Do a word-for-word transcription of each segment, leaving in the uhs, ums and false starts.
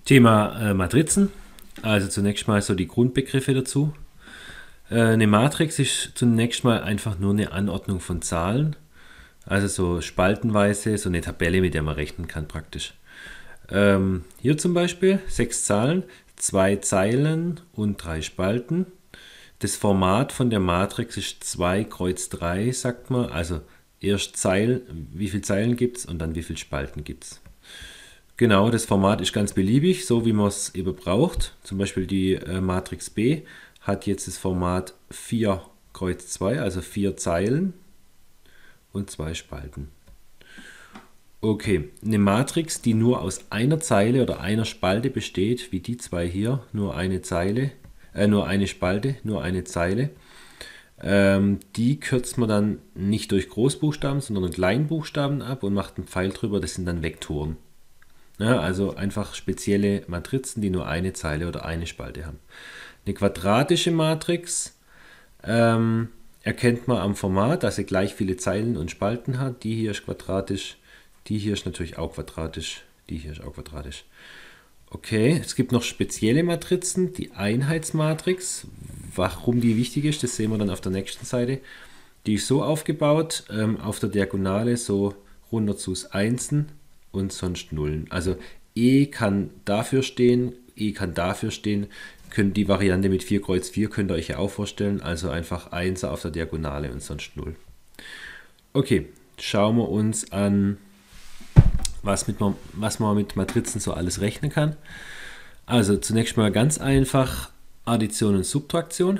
Thema äh, Matrizen. Also zunächst mal so die Grundbegriffe dazu. Äh, eine Matrix ist zunächst mal einfach nur eine Anordnung von Zahlen. Also so spaltenweise, so eine Tabelle, mit der man rechnen kann praktisch. Ähm, hier zum Beispiel sechs Zahlen, zwei Zeilen und drei Spalten. Das Format von der Matrix ist zwei kreuz drei, sagt man. Also erst Zeilen, wie viele Zeilen gibt es und dann wie viele Spalten gibt es. Genau, das Format ist ganz beliebig, so wie man es eben braucht. Zum Beispiel die äh, Matrix B hat jetzt das Format vier kreuz zwei, also vier Zeilen und zwei Spalten. Okay, eine Matrix, die nur aus einer Zeile oder einer Spalte besteht, wie die zwei hier, nur eine Zeile, äh, nur eine Spalte, nur eine Zeile, ähm, die kürzt man dann nicht durch Großbuchstaben, sondern durch Kleinbuchstaben ab und macht einen Pfeil drüber, das sind dann Vektoren. Ja, also einfach spezielle Matrizen, die nur eine Zeile oder eine Spalte haben. Eine quadratische Matrix ähm, erkennt man am Format, dass sie gleich viele Zeilen und Spalten hat. Die hier ist quadratisch, die hier ist natürlich auch quadratisch, die hier ist auch quadratisch. Okay, es gibt noch spezielle Matrizen, die Einheitsmatrix. Warum die wichtig ist, das sehen wir dann auf der nächsten Seite. Die ist so aufgebaut, ähm, auf der Diagonale so runter zu Einsen und sonst Nullen. Also E kann dafür stehen, E kann dafür stehen. Könnt die Variante mit vier kreuz vier könnt ihr euch ja auch vorstellen. Also einfach Einser auf der Diagonale und sonst Null. Okay, schauen wir uns an, was, mit, was man mit Matrizen so alles rechnen kann. Also zunächst mal ganz einfach Addition und Subtraktion.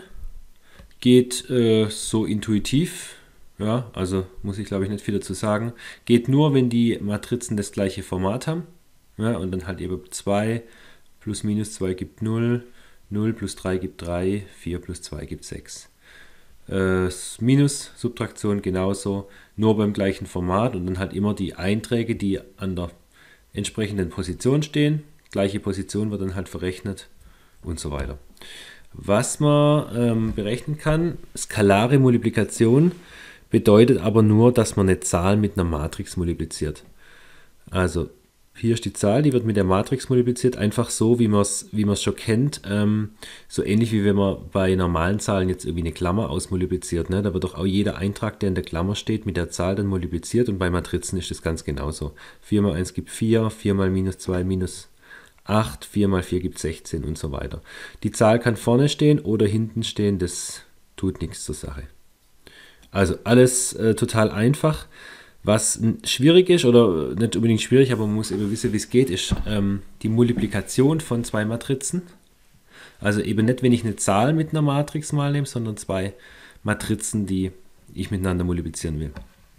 Geht äh, so intuitiv. Ja, also muss ich glaube ich nicht viel dazu sagen. Geht nur, wenn die Matrizen das gleiche Format haben. Ja, und dann halt eben zwei plus minus zwei gibt null, null plus drei gibt drei, vier plus zwei gibt sechs. Äh, minus Subtraktion genauso, nur beim gleichen Format und dann halt immer die Einträge, die an der entsprechenden Position stehen. Gleiche Position wird dann halt verrechnet und so weiter. Was man ähm, berechnen kann, skalare Multiplikation, bedeutet aber nur, dass man eine Zahl mit einer Matrix multipliziert. Also hier ist die Zahl, die wird mit der Matrix multipliziert, einfach so, wie man es wie man es schon kennt. Ähm, so ähnlich wie wenn man bei normalen Zahlen jetzt irgendwie eine Klammer ausmultipliziert. Ne? Da wird doch auch jeder Eintrag, der in der Klammer steht, mit der Zahl dann multipliziert und bei Matrizen ist das ganz genauso. vier mal eins gibt vier, vier mal minus zwei minus acht, vier mal vier gibt sechzehn und so weiter. Die Zahl kann vorne stehen oder hinten stehen, das tut nichts zur Sache. Also alles äh, total einfach. Was schwierig ist, oder nicht unbedingt schwierig, aber man muss eben wissen, wie es geht, ist ähm, die Multiplikation von zwei Matrizen. Also eben nicht, wenn ich eine Zahl mit einer Matrix mal nehme, sondern zwei Matrizen, die ich miteinander multiplizieren will.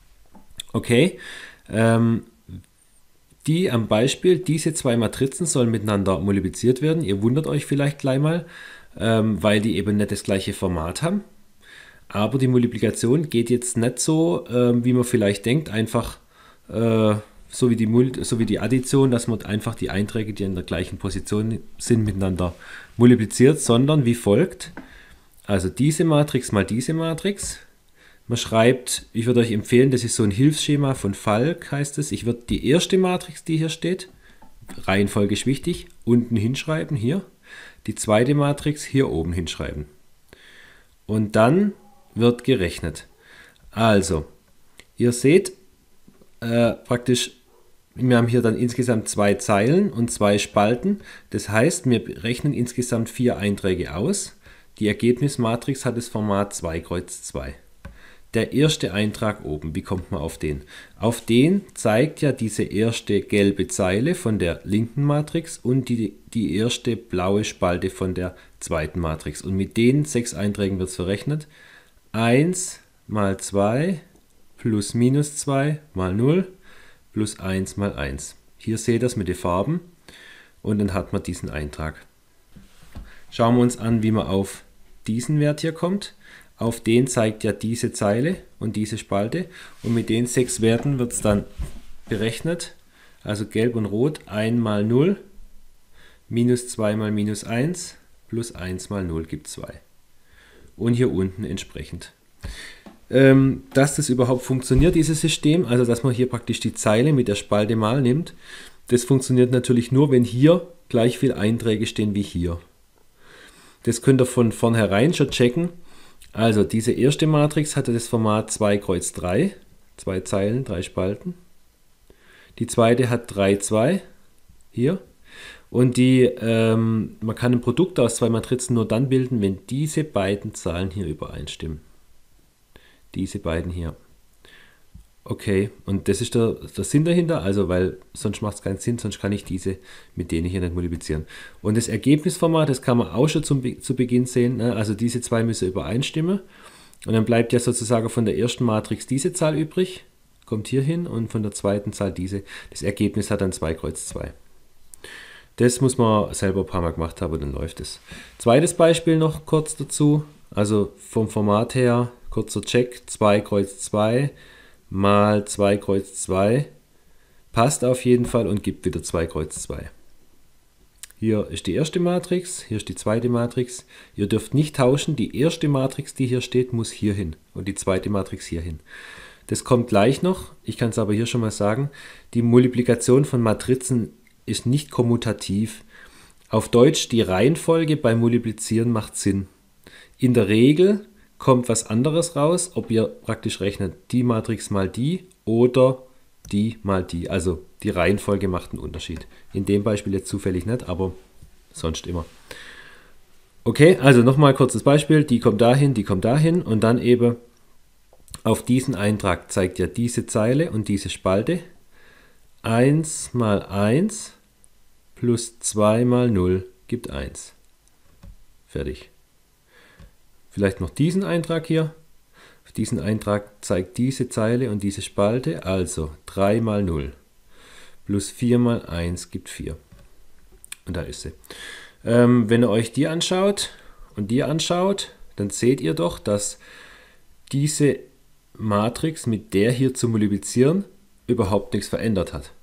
Okay, ähm, die am Beispiel, diese zwei Matrizen sollen miteinander multipliziert werden. Ihr wundert euch vielleicht gleich mal, ähm, weil die eben nicht das gleiche Format haben. Aber die Multiplikation geht jetzt nicht so, äh, wie man vielleicht denkt, einfach äh, so, wie die so wie die Addition, dass man einfach die Einträge, die in der gleichen Position sind, miteinander multipliziert, sondern wie folgt. Also diese Matrix mal diese Matrix. Man schreibt, ich würde euch empfehlen, das ist so ein Hilfsschema von Falk, heißt es. Ich würde die erste Matrix, die hier steht, Reihenfolge ist wichtig, unten hinschreiben, hier. Die zweite Matrix hier oben hinschreiben. Und dann wird gerechnet. Also, ihr seht äh, praktisch, wir haben hier dann insgesamt zwei Zeilen und zwei Spalten. Das heißt, wir rechnen insgesamt vier Einträge aus. Die Ergebnismatrix hat das Format zwei kreuz zwei. Der erste Eintrag oben, wie kommt man auf den? Auf den zeigt ja diese erste gelbe Zeile von der linken Matrix und die, die erste blaue Spalte von der zweiten Matrix. Und mit den sechs Einträgen wird es verrechnet. eins mal zwei plus minus zwei mal null plus eins mal eins. Hier seht ihr das mit den Farben und dann hat man diesen Eintrag. Schauen wir uns an, wie man auf diesen Wert hier kommt. Auf den zeigt ja diese Zeile und diese Spalte und mit den sechs Werten wird es dann berechnet. Also gelb und rot, eins mal null, minus zwei mal minus eins, plus eins mal null gibt zwei. Und hier unten entsprechend. Ähm, dass das überhaupt funktioniert, dieses System, also dass man hier praktisch die Zeile mit der Spalte mal nimmt, Das funktioniert natürlich nur, wenn hier gleich viele Einträge stehen wie hier. Das könnt ihr von vornherein schon checken. Also diese erste Matrix hatte das Format zwei Kreuz drei, zwei Zeilen, drei Spalten. Die zweite hat drei zwei, hier. Und die, ähm, man kann ein Produkt aus zwei Matrizen nur dann bilden, wenn diese beiden Zahlen hier übereinstimmen. Diese beiden hier. Okay, und das ist der, der Sinn dahinter, also weil sonst macht es keinen Sinn, sonst kann ich diese mit denen hier nicht multiplizieren. Und das Ergebnisformat, das kann man auch schon zum, zu Beginn sehen, ne? Also diese zwei müssen übereinstimmen. Und dann bleibt ja sozusagen von der ersten Matrix diese Zahl übrig, kommt hier hin, und von der zweiten Zahl diese. Das Ergebnis hat dann zwei Kreuz zwei. Das muss man selber ein paar Mal gemacht haben, dann läuft es. Zweites Beispiel noch kurz dazu, also vom Format her, kurzer Check, zwei Kreuz zwei mal zwei Kreuz zwei passt auf jeden Fall und gibt wieder zwei Kreuz zwei. Hier ist die erste Matrix, hier ist die zweite Matrix. Ihr dürft nicht tauschen, die erste Matrix, die hier steht, muss hier hin und die zweite Matrix hier hin. Das kommt gleich noch, ich kann es aber hier schon mal sagen, die Multiplikation von Matrizen ist nicht kommutativ. Auf Deutsch, die Reihenfolge beim Multiplizieren macht Sinn. In der Regel kommt was anderes raus, ob ihr praktisch rechnet die Matrix mal die oder die mal die. Also die Reihenfolge macht einen Unterschied. In dem Beispiel jetzt zufällig nicht, aber sonst immer. Okay, also nochmal kurzes Beispiel. Die kommt dahin, die kommt dahin und dann eben auf diesen Eintrag zeigt ja diese Zeile und diese Spalte. eins mal eins plus zwei mal null gibt eins. Fertig. Vielleicht noch diesen Eintrag hier. Auf diesen Eintrag zeigt diese Zeile und diese Spalte, also drei mal null plus vier mal eins gibt vier. Und da ist sie. Ähm, wenn ihr euch die anschaut und die anschaut, dann seht ihr doch, dass diese Matrix mit der hier zu multiplizieren überhaupt nichts verändert hat.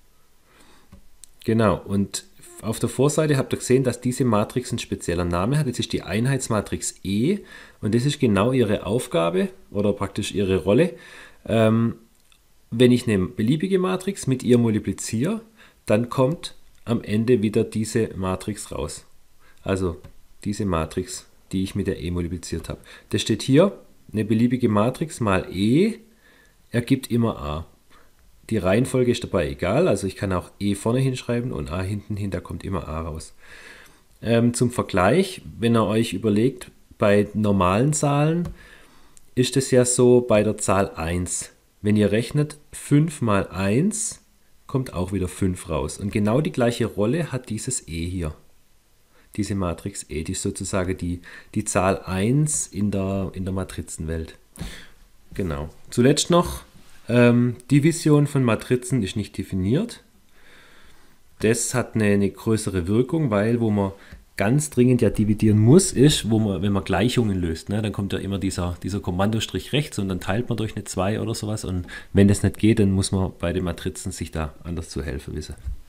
Genau, und auf der Vorseite habt ihr gesehen, dass diese Matrix einen speziellen Namen hat. Das ist die Einheitsmatrix E und das ist genau ihre Aufgabe oder praktisch ihre Rolle. Ähm, wenn ich eine beliebige Matrix mit ihr multipliziere, dann kommt am Ende wieder diese Matrix raus. Also diese Matrix, die ich mit der E multipliziert habe. Das steht hier, eine beliebige Matrix mal E ergibt immer A. Die Reihenfolge ist dabei egal, also ich kann auch E vorne hinschreiben und A hinten hin, da kommt immer A raus. Ähm, zum Vergleich, wenn ihr euch überlegt, bei normalen Zahlen ist es ja so bei der Zahl eins. Wenn ihr rechnet, fünf mal eins kommt auch wieder fünf raus. Und genau die gleiche Rolle hat dieses E hier. Diese Matrix E, die ist sozusagen die, die Zahl eins in der, in der Matrizenwelt. Genau. Zuletzt noch, ähm, Division von Matrizen ist nicht definiert. Das hat eine, eine größere Wirkung, weil wo man ganz dringend ja dividieren muss, ist, wo man, wenn man Gleichungen löst, ne, dann kommt ja immer dieser, dieser Kommandostrich rechts und dann teilt man durch eine zwei oder sowas. Und wenn das nicht geht, dann muss man bei den Matrizen sich da anders zu helfen wissen.